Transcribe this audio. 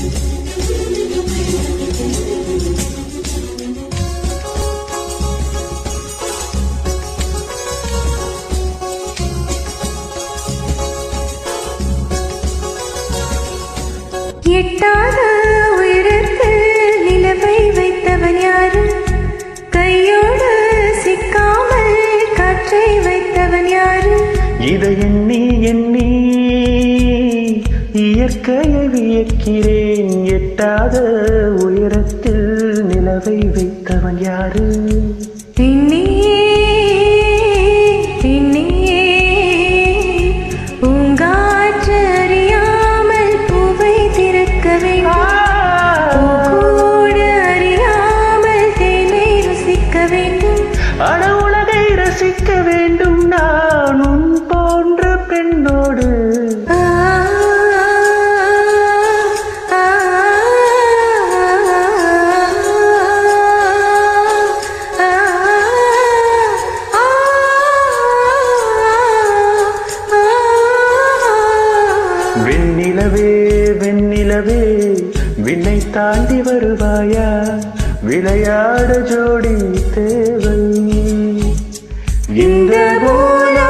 எட்டாத உயரத்தில் நிலவை வைத்தவன் யாரு? கையோடு சிக்காமல் காற்றை வைத்தவன் யாரு? இதை எண்ணி எண்ணி இயற்கையை வியக்கிறேன். எட்டாத உயரத்தில் நிலவை வைத்தவன் யாரு? அட உலகை ரசிக்க வேண்டும் நான் உன் போன்ற பெண்ணோடு. வெண்ணிலவே வெண்ணிலவே விண்ணை தாண்டி வருவாயா? விளையாட ஜோடி தேவை இந்த